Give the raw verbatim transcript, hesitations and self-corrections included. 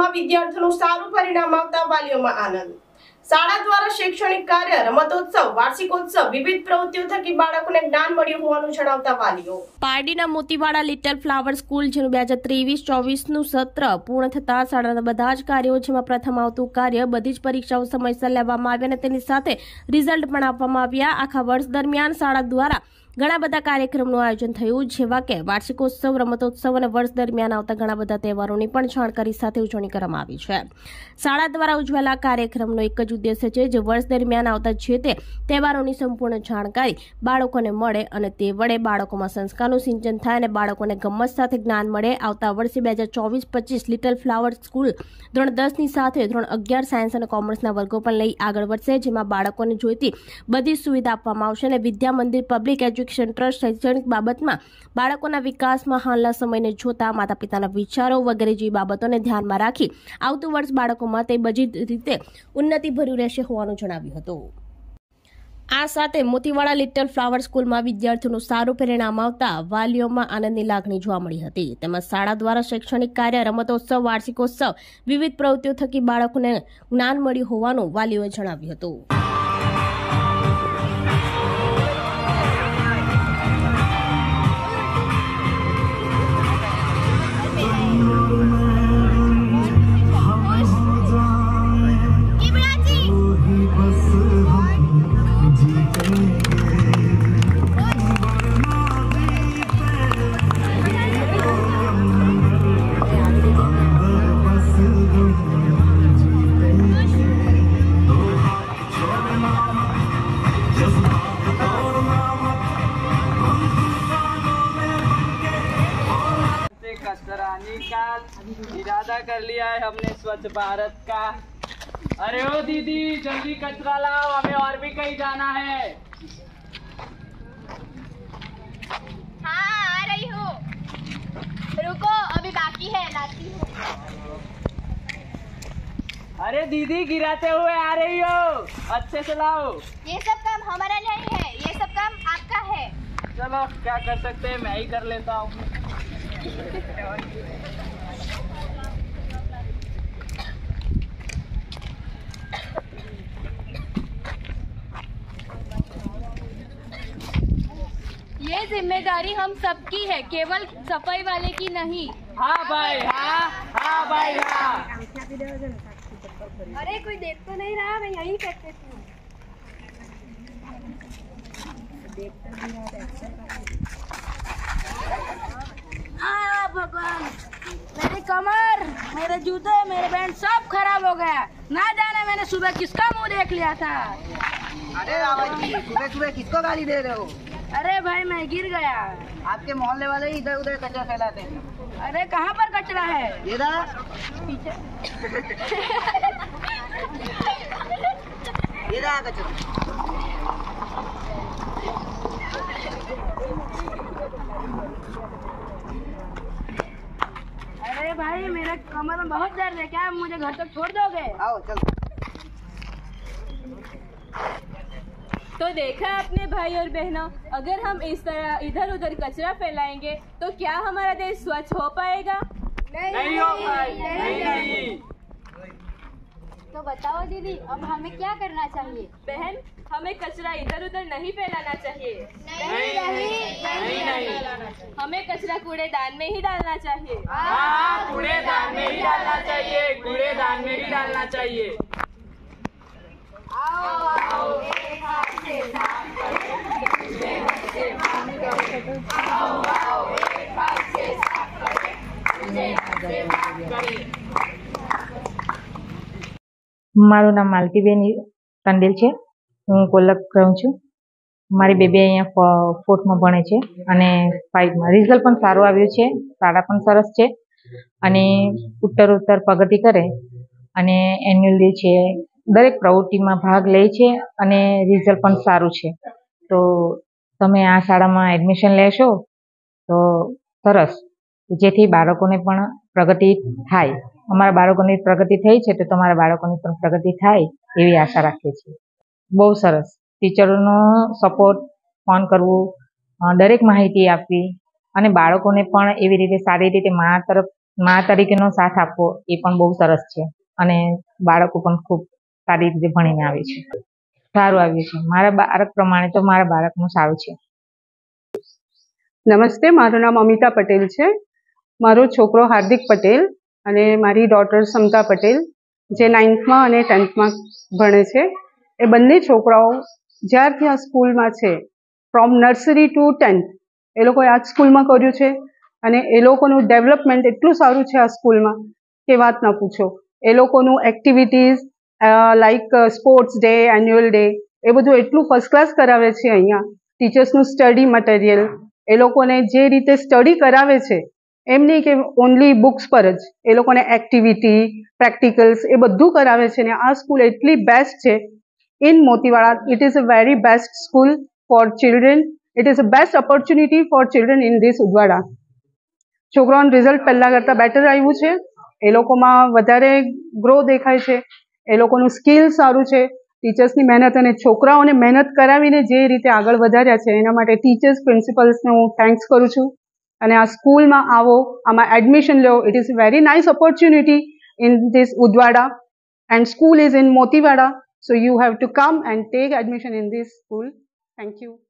સ્કૂલમાં વિદ્યાર્થીઓનું સારું પરિણામ આવતા વાલીઓમાં આનંદ। શાળા દ્વારા શૈક્ષણિક કાર્ય, રમતોત્સવ, વાર્ષિકોત્સવ, વિવિધ પ્રવૃત્તિઓ થકી બાળકોને જ્ઞાન મળ્યું હોવાનું જણાવતા વાલીઓ। પારડીના મોતીવાડા લિટલ ફ્લાવર સ્કૂલ જેનું બે હજાર ત્રેવીસ ચોવીસ નું સત્ર પૂર્ણ થતા શાળાના બધા જ કાર્યો, જેમાં પ્રથમ આવતું કાર્ય બધી જ પરીક્ષાઓ સમયસર લેવામાં આવી અને તેની સાથે રિઝલ્ટ પણ આપવામાં આવ્યા। આખા વર્ષ દરમિયાન શાળા દ્વારા ઘણા બધા કાર્યક્રમનું આયોજન થયું, જેવા કે વાર્ષિકોત્સવ, રમતોત્સવ અને વર્ષ દરમિયાન આવતા ઘણા બધા તહેવારોની પણ જાણકારી સાથે ઉજવણી કરવામાં આવી છે। શાળા દ્વારા ઉજવેલા કાર્યક્રમનો એક જ ઉદ્દેશ્ય છે, જે વર્ષ દરમિયાન આવતા જે તે તહેવારોની સંપૂર્ણ જાણકારી બાળકોને મળે અને તે વડે બાળકોમાં સંસ્કારનું સિંચન થાય અને બાળકોને ગમત સાથે જ્ઞાન મળે। આવતા વર્ષે બે હજાર ચોવીસ પચીસ લિટલ ફ્લાવર સ્કૂલ ધોરણ દસ ની સાથે ધોરણ અગિયાર સાયન્સ અને કોમર્સના વર્ગો પણ લઈ આગળ વધશે, જેમાં બાળકોને જોઈતી બધી સુવિધા આપવામાં આવશે અને Vidya Mandir public education trust શૈક્ષણિક બાબતમાં બાળકોના વિકાસમાં હાલના સમયને જોતા માતા પિતાના વિચારો વગેરે જેવી બાબતોને ધ્યાનમાં રાખી આવતું વર્ષ બાળકોમાં તે બધી રીતે ઉન્નતિ ભર્યું રહેશે હોવાનું જણાવ્યું હતું। આ સાથે મોતીવાડા લિટલ ફ્લાવર સ્કૂલમાં વિદ્યાર્થીઓનું સારું પરિણામ આવતા વાલીઓમાં આનંદની લાગણી જોવા મળી હતી। તેમજ શાળા દ્વારા શૈક્ષણિક કાર્ય, રમતોત્સવ, વાર્ષિકોત્સવ, વિવિધ પ્રવૃત્તિઓ થકી બાળકોને જ્ઞાન મળ્યું હોવાનું વાલીઓએ જણાવ્યું હતું। कचराने का इरादा कर लिया है हमने स्वच्छ भारत का। अरे ओ दीदी जल्दी कचरा लाओ, हमें और भी कहीं जाना है। हाँ आ रही हूँ, रुको अभी बाकी है, लाती हूँ। अरे दीदी गिराते हुए आ रही हो, अच्छे से लाओ। ये सब काम हमारा नहीं है, ये सब काम आपका है। चलो क्या कर सकते हैं, मैं ही कर लेता हूँ। ये जिम्मेदारी हम सबकी है, केवल सफाई वाले की नहीं। हाँ भाई हाँ, हाँ भाई हाँ। अरे कोई देख तो नहीं रहा, मैं यहीं करती हूँ। हाँ भगवान, मेरी कमर, मेरे जूते, मेरे बैंड सब खराब हो गया। ना जाने मैंने सुबह किसका मुंह देख लिया था। अरे रावत जी, सुबह सुबह किसको गाली दे रहे हो? अरे भाई मैं गिर गया। आपके मोहल्ले वाले इधर उधर कचरा फैलाते हैं। अरे कहाँ पर कचरा है? ये रहा पीछे। ये रहा कचरा। अरे भाई मेरे कमर में बहुत दर्द है, क्या मुझे घर तक छोड़ दोगे? आओ चलो। तो देखा आपने भाई और बहनों, अगर हम इस तरह इधर उधर कचरा फैलाएंगे तो क्या हमारा देश स्वच्छ हो पाएगा? नहीं, नहीं हो पाएगा, नहीं नहीं। तो बताओ दीदी, अब हमें क्या करना चाहिए? बहन, हमें कचरा इधर उधर नहीं फैलाना चाहिए। नहीं नहीं नहीं, हमें कचरा कूड़ेदान में ही डालना चाहिए। हाँ कूड़ेदान में ही डालना चाहिए, कूड़ेदान में ही डालना चाहिए। आओ आओ एक हाथ से साफ करें, दूसरे हाथ से बंद करें। आओ आओ एक हाथ से साफ करें, दूसरे हाथ से बंद करें। મારું નામ માલતીબેન કંડેલ છે, હું કોલક રહું છું। મારી બેબી અહીંયા ફોર્થમાં ભણે છે અને ફાઇવમાં રિઝલ્ટ પણ સારું આવ્યું છે, શાળા પણ સરસ છે અને ઉત્તરોત્તર પ્રગતિ કરે અને એન્યુઅલ ડે છે, દરેક પ્રવૃત્તિમાં ભાગ લે છે અને રિઝલ્ટ પણ સારું છે। તો તમે આ શાળામાં એડમિશન લેશો તો સરસ, જેથી બાળકોને પણ પ્રગતિ થાય। અમારા બાળકોની પ્રગતિ થઈ છે તો તમારા બાળકોની પણ પ્રગતિ થાય એવી આશા રાખીએ છીએ। બહુ સરસ, ટીચરોનો સપોર્ટ, ફોન કરવું, દરેક માહિતી આપવી અને બાળકોને પણ એવી રીતે સારી રીતે મા તરફ મા તરીકેનો સાથ આપવો એ પણ બહુ સરસ છે અને બાળકો પણ ખૂબ સારી રીતે ભણીને આવે છે. સારું આવ્યું છે. મારા બાળક પ્રમાણે તો મારા બાળકનું સારું છે. નમસ્તે, મારું નામ અમિતા પટેલ છે. મારો છોકરો હાર્દિક પટેલ અને મારી ડોટર સમતા પટેલ જે નાઇન્થમાં અને ટેન્થમાં ભણે છે. એ બંને છોકરાઓ જ્યારથી આ સ્કૂલમાં છે, ફ્રોમ નર્સરી ટુ ટેન્થ એ લોકોએ આ જ સ્કૂલમાં કર્યું છે અને એ લોકોનું ડેવલપમેન્ટ એટલું સારું છે આ સ્કૂલમાં કે વાત ન પૂછો. એ લોકોનું activities like sports day, annual day એ બધું એટલું ફર્સ્ટ ક્લાસ કરાવે છે. અહીંયા ટીચર્સનું સ્ટડી મટીરિયલ એ લોકોને જે રીતે સ્ટડી કરાવે છે એમ નહીં કે ઓનલી બુક્સ પર જ, એ લોકોને એક્ટિવિટી, પ્રેક્ટિકલ્સ એ બધું કરાવે છે. ને આ સ્કૂલ એટલી બેસ્ટ છે in Motiwada. It is a very best school for children. It is a best opportunity for children in this Udvada. છોકરાઓનું રિઝલ્ટ પહેલાં કરતાં બેટર આવ્યું છે. એ લોકોમાં વધારે ગ્રો દેખાય છે. એ લોકોનું સ્કિલ સારું છે. ટીચર્સની મહેનત અને છોકરાઓને મહેનત કરાવીને જે રીતે આગળ વધાર્યા છે એના માટે ટીચર્સ, પ્રિન્સિપલ્સને હું થેન્ક્સ કરું છું. અને આ સ્કૂલમાં આવો, આમાં એડમિશન લો. It is very nice opportunity in this Udvada and school is in Motiwada. So you have to come and take admission in this school. Thank you.